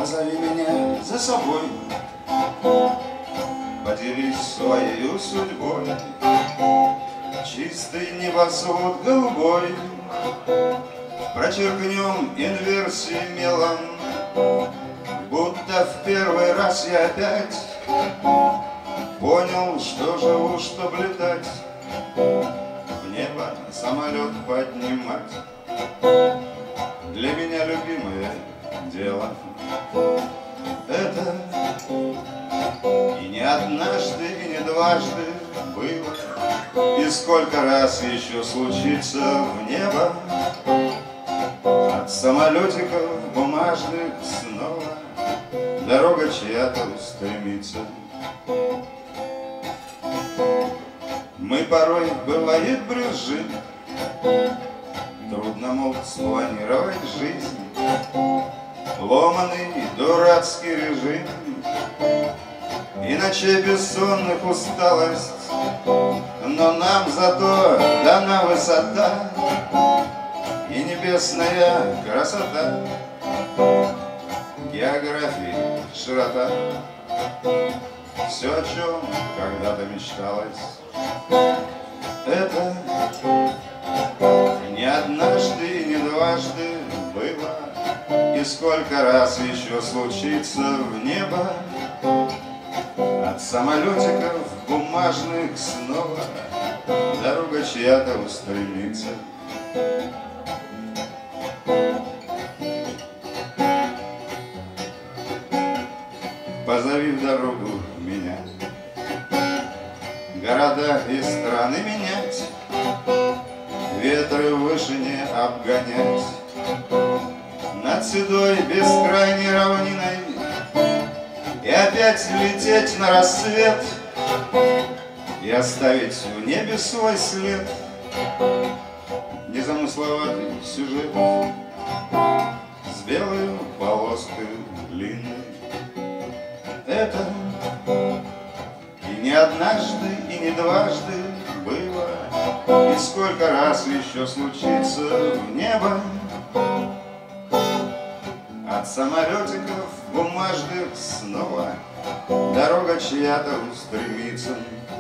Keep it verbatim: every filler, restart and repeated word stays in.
Позови меня за собой, поделись своей судьбой. Чистый небосвод голубой прочеркнем инверсии мелом, будто в первый раз я опять понял, что живу, чтоб летать, в небо самолет поднимать. Для меня любимое дело это, и не однажды, и не дважды было, и сколько раз еще случится в небо от самолетиков бумажных снова дорога чья-то устремится. Мы порой, бывает, брюзжим, трудно, мол, спланировать жизнь, ломаный дурацкий режим, и ночей бессонных усталость, но нам зато дана высота и небесная красота, географии широта, все, о чем когда-то мечталось, это не однажды и не дважды было, и сколько раз еще случится в небо от самолетиков бумажных снова дорога чья-то устремится. Позови в дорогу меня, города и страны менять, ветры в вышине обгонять, над седой бескрайней равниной и опять лететь на рассвет и оставить в небе свой след. Незамысловатый сюжет с белой полоской длинной. Это и не однажды, и не дважды было, и сколько раз еще случится в небо от самолетиков бумажных снова дорога чья-то устремится.